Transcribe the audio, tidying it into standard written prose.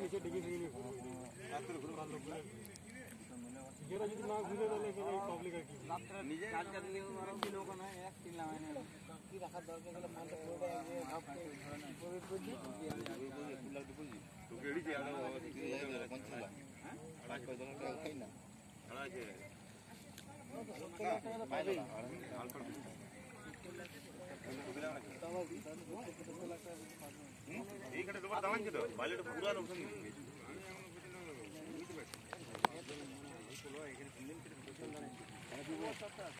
এসে ডেকে শুনি রাত্রে ঘুরে ভালো ঘুরে এরা যদি না ঘুরে তাহলে পাবলিক আর কি নিজে কাজ কাজ নিয়ে মারো কি লোক না এক কিলা মানে কি রাখার দরকার হলো মালটা পুরোটা আগে ভাবতে প্রবেশ করছি তো গেড়ি যে আলো পঞ্চলা হ্যাঁ 5 টাকা খাই না খানা আছে পাবে আলফা এইখানে তোমার দাম আছে তো বাইলেটা পুরো অপশন